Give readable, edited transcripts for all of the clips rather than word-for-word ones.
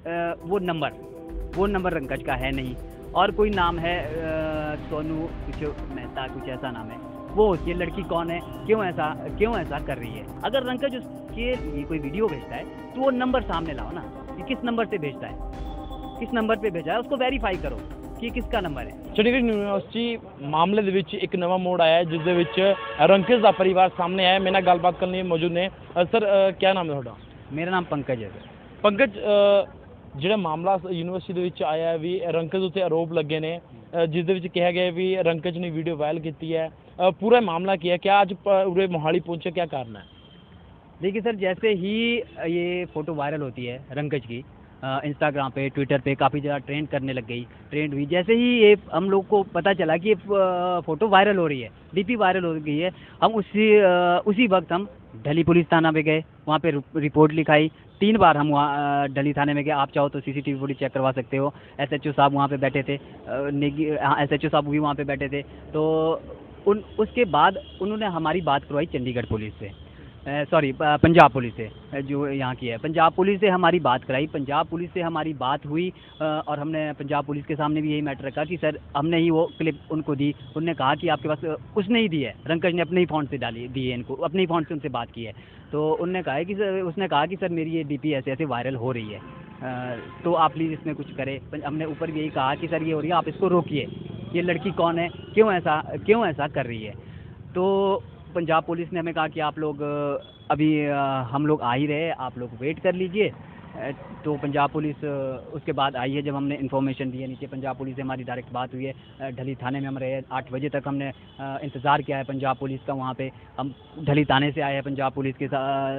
वो नंबर रंकज का है नहीं। और कोई नाम है सोनू कुछ मेहता, कुछ ऐसा नाम है। वो ये लड़की कौन है, क्यों ऐसा कर रही है। अगर रंकज उसके लिए कोई वीडियो भेजता है तो वो नंबर सामने लाओ ना, कि किस नंबर से भेजता है, किस नंबर पे भेजा है, उसको वेरीफाई करो कि किसका नंबर है। ਚੰਡੀਗੜ੍ਹ ਯੂਨੀਵਰਸਿਟੀ ਮਾਮਲੇ ਦੇ ਵਿੱਚ ਇੱਕ ਨਵਾਂ ਮੋੜ ਆਇਆ ਹੈ, ਜਿਸ ਦੇ ਵਿੱਚ ਰੰਕਜ ਦਾ ਪਰਿਵਾਰ ਸਾਹਮਣੇ ਆਇਆ। ਮੇਰੇ ਨਾਲ ਗੱਲਬਾਤ ਕਰਨ ਲਈ ਮੌਜੂਦ ਨੇ। ਸਰ, ਕੀ ਨਾਮ ਹੈ ਤੁਹਾਡਾ? मेरा नाम पंकज है सर। ਪੰਕਜ, ਜਿਹੜਾ ਮਾਮਲਾ ਯੂਨੀਵਰਸਿਟੀ ਦੇ ਵਿੱਚ ਆਇਆ ਵੀ ਰੰਕਜ ਉੱਤੇ ਆਰੋਪ ਲੱਗੇ ਨੇ, ਜਿਸ ਦੇ ਵਿੱਚ ਕਿਹਾ ਗਿਆ ਵੀ ਰੰਕਜ ਨੇ ਵੀਡੀਓ ਵਾਇਰਲ ਕੀਤੀ है। पूरा मामला क्या है, क्या आज पूरे मोहाली पहुंचे, क्या कारण है? देखिए सर, जैसे ही ये फ़ोटो वायरल होती है रंकज की, इंस्टाग्राम पे, ट्विटर पे काफ़ी ज़्यादा ट्रेंड हुई। जैसे ही ये हम लोग को पता चला कि ये फ़ोटो वायरल हो रही है, डीपी वायरल हो गई है, हम उसी वक्त हम ढली पुलिस थाना पे गए। वहाँ पे रिपोर्ट लिखाई। 3 बार हम वहाँ ढली थाने में गए। आप चाहो तो सीसीटीवी फुटेज चेक करवा सकते हो। एसएचओ साहब वहाँ पे बैठे थे, एसएचओ साहब भी वहाँ पे बैठे थे। तो उसके बाद उन्होंने हमारी बात करवाई चंडीगढ़ पुलिस से, पंजाब पुलिस से, जो यहाँ की है। पंजाब पुलिस से हमारी बात कराई। पंजाब पुलिस से हमारी बात हुई और हमने पंजाब पुलिस के सामने भी यही मैटर रखा कि सर हमने ही वो क्लिप उनको दी। उन्होंने कहा कि आपके पास, उसने ही दी है, रंकज ने अपने ही फ़ोन से दी है इनको, अपने ही फ़ोन से उनसे बात की है। तो उसने कहा कि सर मेरी ये डीपी ऐसे वायरल हो रही है, तो आप प्लीज़ इसमें कुछ करें। हमने ऊपर भी यही कहा कि सर ये हो रही है, आप इसको रोकिए, ये लड़की कौन है, क्यों ऐसा कर रही है। तो पंजाब पुलिस ने हमें कहा कि आप लोग अभी हम लोग आ ही रहे, आप लोग वेट कर लीजिए। तो पंजाब पुलिस उसके बाद आई है। जब हमने इन्फॉर्मेशन दी है नीचे, पंजाब पुलिस से हमारी डायरेक्ट बात हुई है। ढली थाने में हम रहे 8 बजे तक, हमने इंतज़ार किया है पंजाब पुलिस का। वहाँ पे हम ढली थाने से आए हैं पंजाब पुलिस के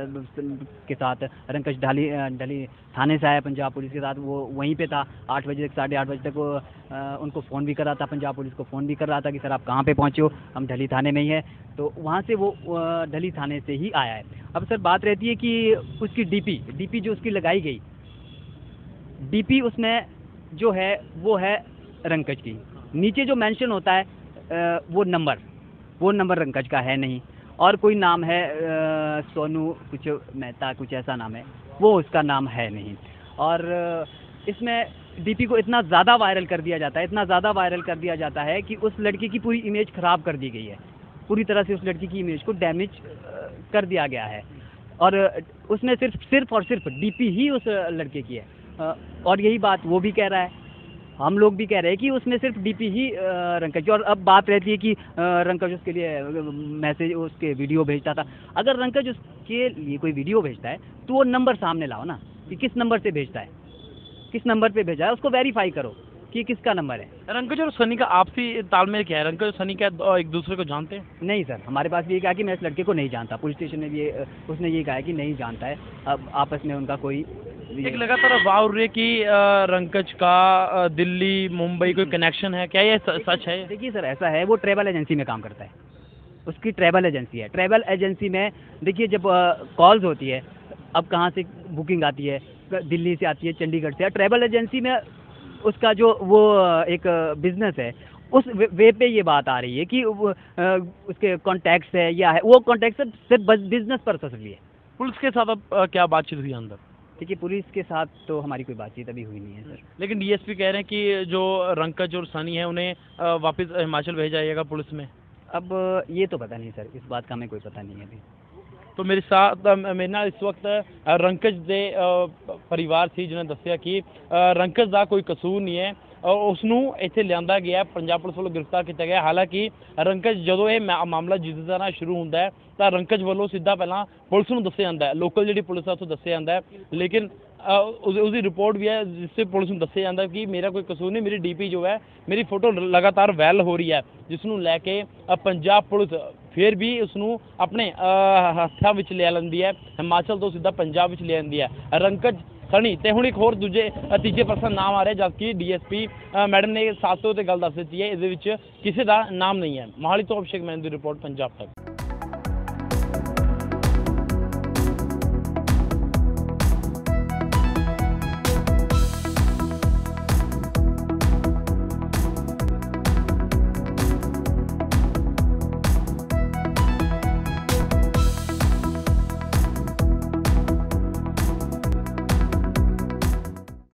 साथ। रंकज ढली थाने से आया पंजाब पुलिस के साथ, वो वहीं पे था 8 बजे तक, 8:30 बजे तक। वो उनको फ़ोन भी कर रहा था, पंजाब पुलिस को फ़ोन भी कर रहा था कि सर आप कहाँ पे पहुँचे हो, हम ढली थाने में ही है। तो वहाँ से वो ढली थाने से ही आया है। अब सर बात रहती है कि उसकी डीपी जो उसकी लगाई गई, डीपी उसमें जो है वो है रंकज की। नीचे जो मेंशन होता है वो नंबर रंकज का है नहीं। और कोई नाम है सोनू कुछ मेहता, कुछ ऐसा नाम है, वो उसका नाम है नहीं। और इसमें डीपी को इतना ज़्यादा वायरल कर दिया जाता है कि उस लड़की की पूरी इमेज ख़राब कर दी गई है। पूरी तरह से उस लड़की की इमेज को डैमेज कर दिया गया है। और उसने सिर्फ और सिर्फ डीपी ही उस लड़के की है। और यही बात वो भी कह रहा है, हम लोग भी कह रहे हैं कि उसने सिर्फ डीपी ही रंकज की। और अब बात रहती है कि रंकज उसके लिए मैसेज, उसके वीडियो भेजता था। अगर रंकज उसके लिए कोई वीडियो भेजता है तो वो नंबर सामने लाओ ना, कि किस नंबर से भेजता है, किस नंबर पे भेजा है, उसको वेरीफाई करो कि किसका नंबर है। रंकज और सनी का आपसी तालमेल क्या है? रंकज और सनी क्या एक दूसरे को जानते हैं? नहीं सर, हमारे पास भी ये कहा कि मैं इस लड़के को नहीं जानता। पुलिस स्टेशन में भी उसने ये कहा है कि नहीं जानता है। अब आपस में उनका कोई एक लगातार अफवाह उड़ रही है कि रंकज का दिल्ली मुंबई कोई कनेक्शन है, क्या ये सच है? देखिए सर, ऐसा है, वो ट्रैवल एजेंसी में काम करता है, उसकी ट्रैवल एजेंसी है। ट्रैवल एजेंसी में देखिए जब कॉल्स होती है, अब कहाँ से बुकिंग आती है, दिल्ली से आती है, चंडीगढ़ से। ट्रैवल एजेंसी में उसका जो वो एक बिजनेस है, उस वे पे ये बात आ रही है कि उसके कॉन्टैक्ट्स है या है, वो कॉन्टैक्ट सिर्फ बिजनेस पर्पस के लिए। पुलिस के साथ अब क्या बातचीत हुई अंदर? देखिए पुलिस के साथ तो हमारी कोई बातचीत अभी हुई नहीं है सर। लेकिन डीएसपी कह रहे हैं कि जो रंकज और सनी है उन्हें वापस हिमाचल भेजा जाएगा पुलिस में। अब ये तो पता नहीं सर, इस बात का हमें कोई पता नहीं है अभी। तो मेरे नाल इस वक्त रंकज दे परिवार थी, जिन्हें दसिया कि रंकज का कोई कसूर नहीं है, उसनू इत्थे लियांदा गया, पंजाब पुलिस वालों गिरफ्तार किया गया। हालांकि रंकज जो ये मामला जिस तरह शुरू होता है तो रंकज वालों सीधा पहला पुलिस नूं दस्सिया जाता है, लोकल जी पुलिस है उसको दस्सिया जाता है। लेकिन उसकी रिपोर्ट भी है जिससे पुलिस को दस्सिया जाता है कि मेरा कोई कसूर नहीं, मेरी डीपी जो है, मेरी फोटो लगातार वायरल हो रही है, जिसनों लैके पंजाब पुलिस फिर भी उसनों अपने हत्थां विच ले लैंदी है, हिमाचल तो सीधा पंजाब विच ले आंदी है। रंकज, सनी ते हुण एक होर तीजे परसन नाम आ रहा है, जबकि डीएसपी मैडम ने साफ तौर पर गल दस दी है, इहदे विच किसी का नाम नहीं है। मोहाली तो अभिषेक मैन की रिपोर्ट, पंजाब तक।